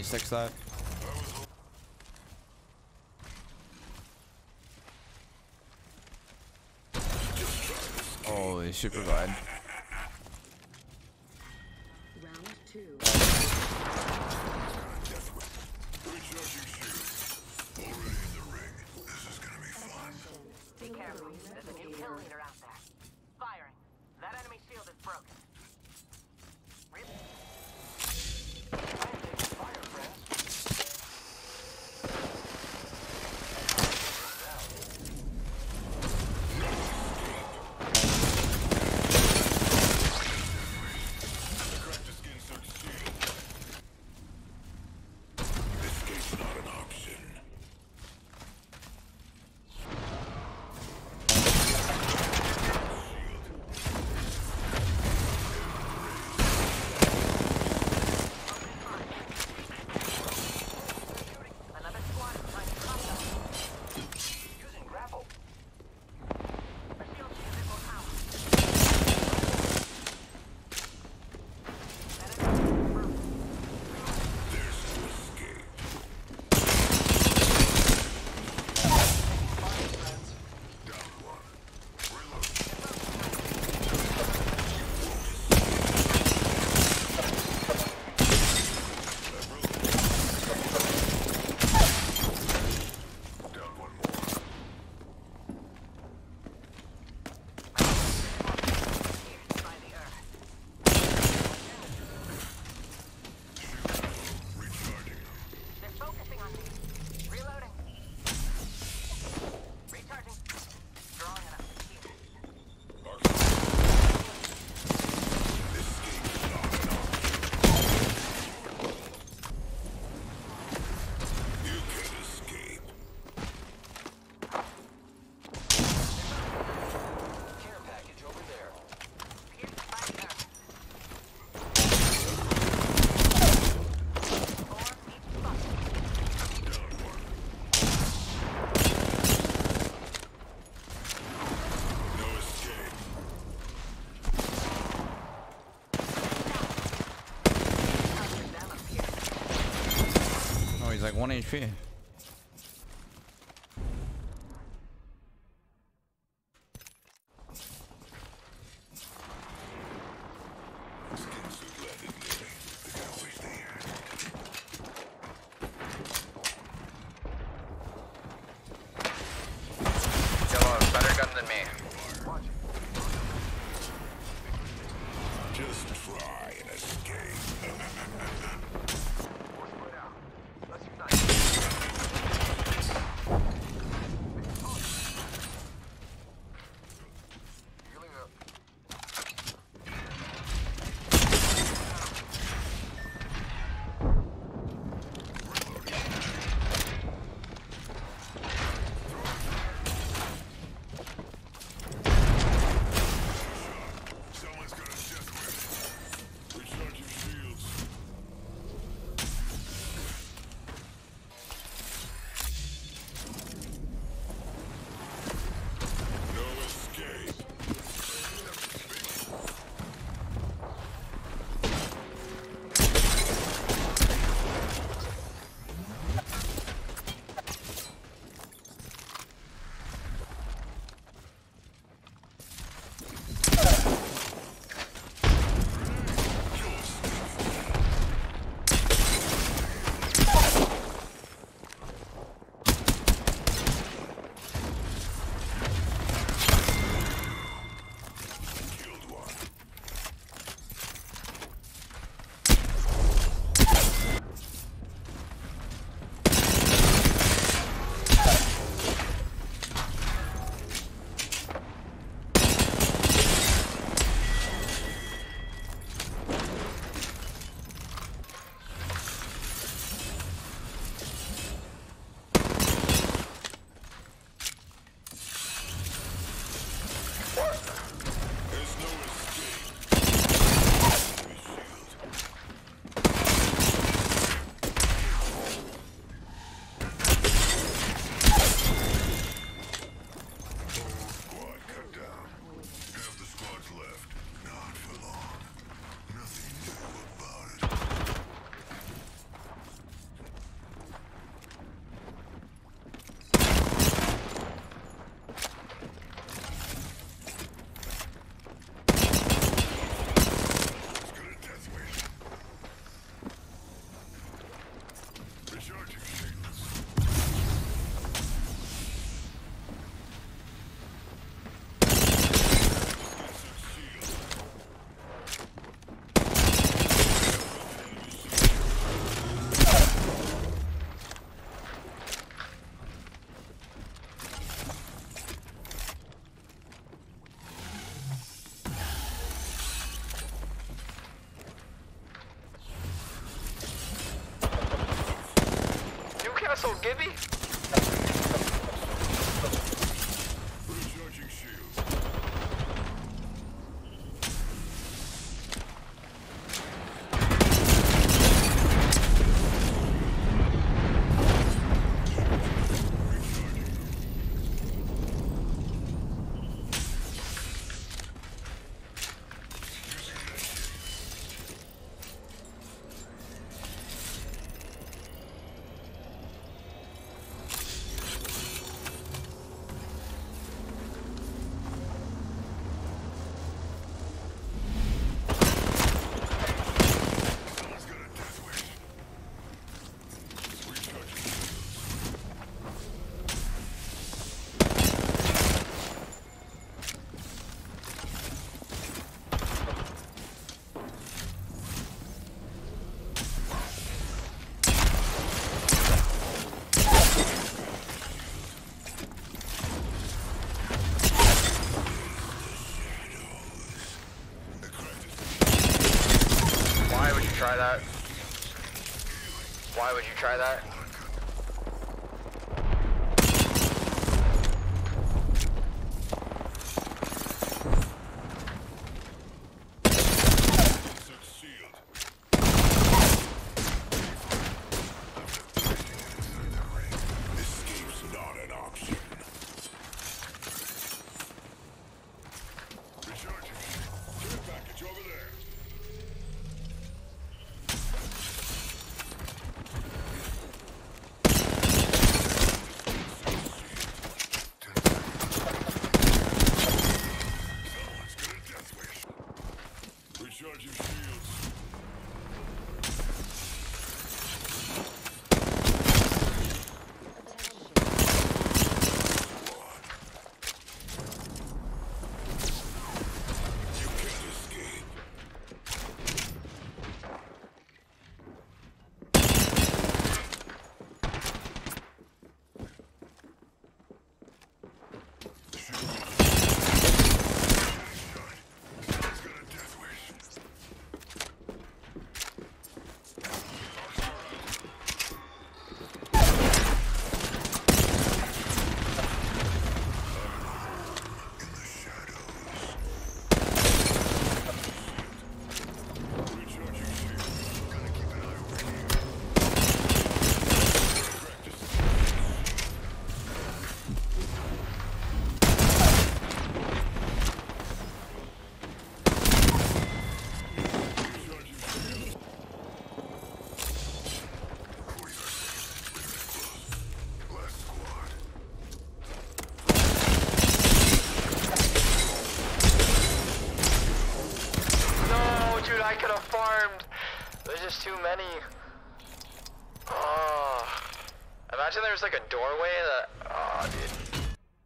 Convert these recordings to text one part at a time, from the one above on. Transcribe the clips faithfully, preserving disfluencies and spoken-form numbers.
six that. Holy super glide. Round two. Be careful. There's a new kill leader out there. Firing. That enemy shield is broken. Re Fire, friends. Escape's not an option. Another squad is trying to contact us. Using grapple. The shield shield is more power. Enemy confirmed. There's no escape. Fire, friends. Down one. Reload. Down one more. Pierced by the earth. Recharging. They're focusing on me. Reloading. Recharging. Strong enough to keep it. Escape's not an option. You can escape. Care package over there. Pierced by the earth. Four each spot. Down one. No escape. Counter them appear. Oh, he's like one H P. Skin suit landed nearly. I wish they had. Yellow, better gun than me. Just try and escape. Let's unite. Healing up. Someone's got a death whip. Gibby? Recharging shield. Someone's got a death wish. Recharging Why would you try that? Why would you try that? insert shield. Escape's not an option. Recharging. Care package over there. Someone's got a death wish. Recharging shields. You can't escape. Someone's got a death wish. In the shadows. Recharging shield. Gotta keep an eye over here. Practice. Recharging shield. forty-five seconds. Last squad. No, dude, I could have farmed. There's just too many. Oh. Imagine there's like a doorway that. Oh, dude.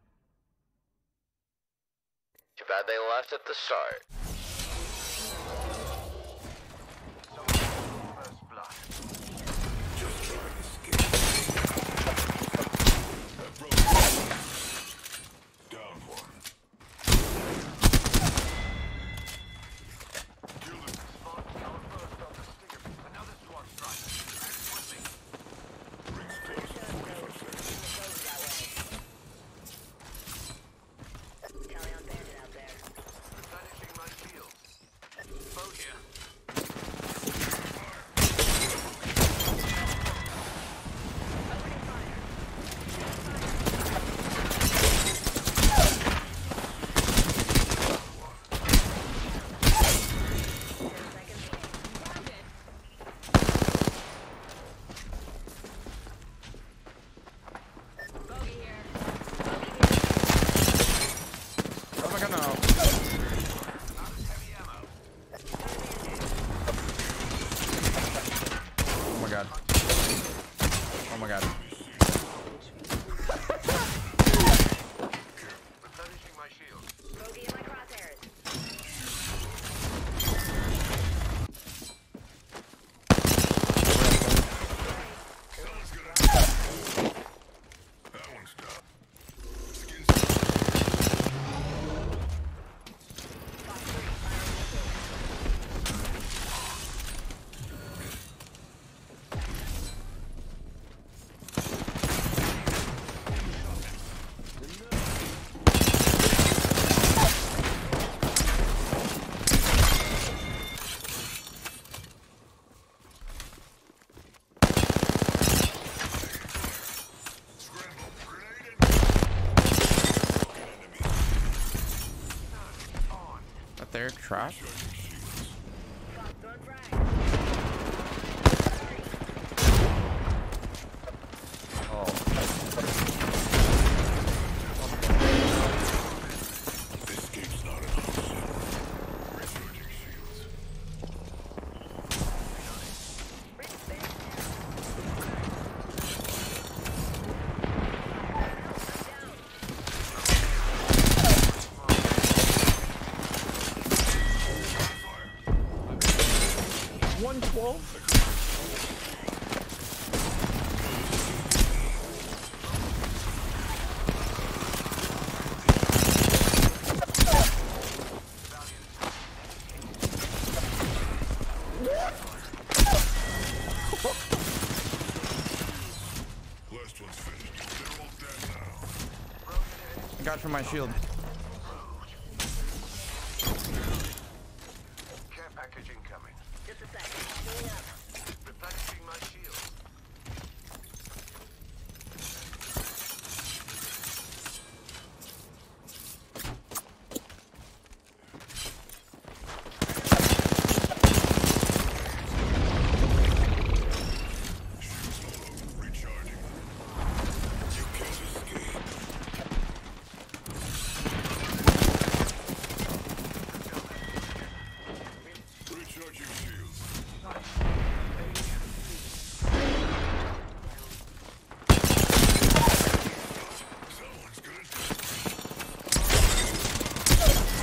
Too bad they left at the start. First blood. Just try and escape. That broke. Down one. Kill them. Spawn tower first on the stinger. Another squad strike. That's one thing. Rings close. forty-five seconds. Callie on bandit out there. Replenishing my Trap? Oh. Escape's not an option. Recharging shields. one twelve? Last one's finished. They're all dead now. I got from my shield. Care package incoming. Just a sec. Healing up. Replenishing my shield. Recharging. You can't escape. Recharging shields. Someone's gonna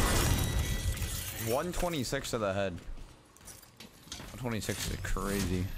one twenty-six to the head. one twenty-six is crazy.